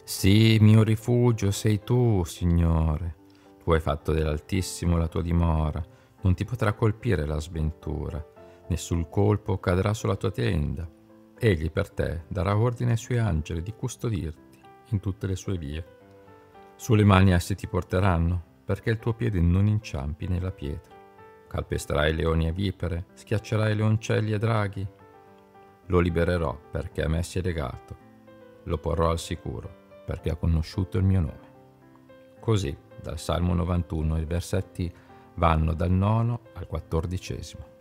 Sì, mio rifugio sei tu, Signore. Tu hai fatto dell'Altissimo la tua dimora, non ti potrà colpire la sventura, nessun colpo cadrà sulla tua tenda. Egli per te darà ordine ai suoi angeli di custodirti in tutte le sue vie. Sulle mani essi ti porteranno, perché il tuo piede non inciampi nella pietra. Calpesterai leoni e vipere, schiaccerai leoncelli e draghi. Lo libererò perché a me si è legato. Lo porrò al sicuro perché ha conosciuto il mio nome. Così, dal Salmo 91 i versetti vanno dal 9 al 14.